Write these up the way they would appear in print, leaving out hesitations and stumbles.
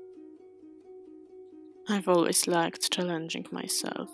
I've always liked challenging myself.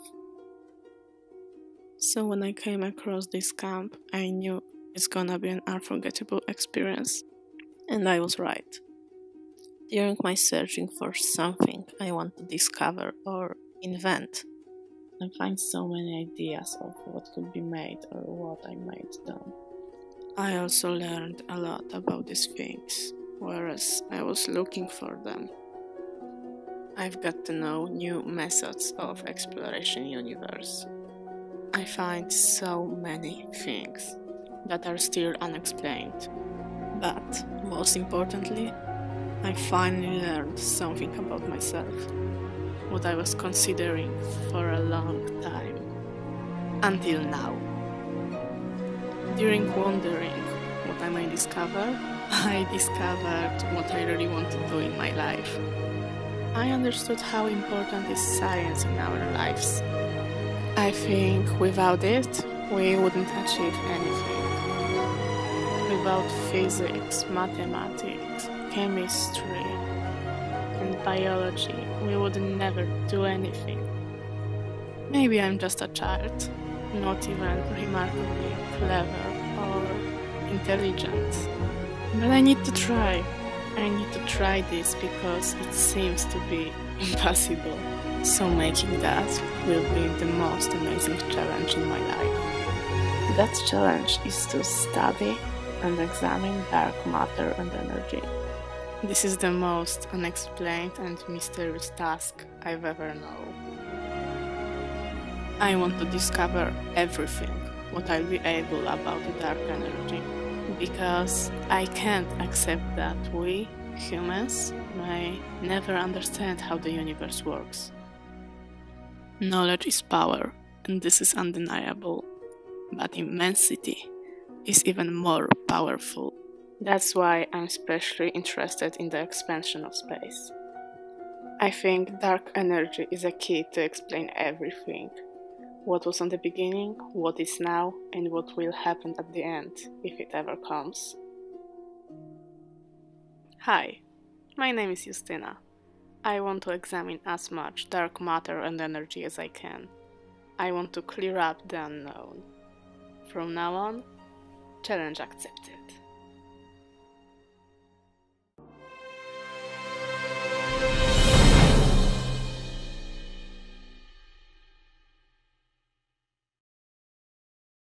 So when I came across this camp, I knew it's gonna be an unforgettable experience. And I was right. During my searching for something I want to discover or invent, I find so many ideas of what could be made or what I might do. I also learned a lot about these things, whereas I was looking for them. I've got to know new methods of exploration universe. I find so many things that are still unexplained. But most importantly, I finally learned something about myself, what I was considering for a long time, until now. During wondering what I might discover, I discovered what I really want to do in my life. I understood how important is science in our lives. I think without it, we wouldn't achieve anything. Without physics, mathematics, chemistry, and biology, we would never do anything. Maybe I'm just a child, not even remarkably clever or intelligent. But I need to try. I need to try this because it seems to be impossible. So making that will be the most amazing challenge in my life. That challenge is to study and examine dark matter and energy. This is the most unexplained and mysterious task I've ever known. I want to discover everything what I'll be able about the dark energy, because I can't accept that we, humans, may never understand how the universe works. Knowledge is power, and this is undeniable, but immensity is even more powerful. That's why I'm especially interested in the expansion of space. I think dark energy is a key to explain everything. What was on the beginning, what is now, and what will happen at the end, if it ever comes. Hi, my name is Justyna. I want to examine as much dark matter and energy as I can. I want to clear up the unknown. From now on, challenge accepted.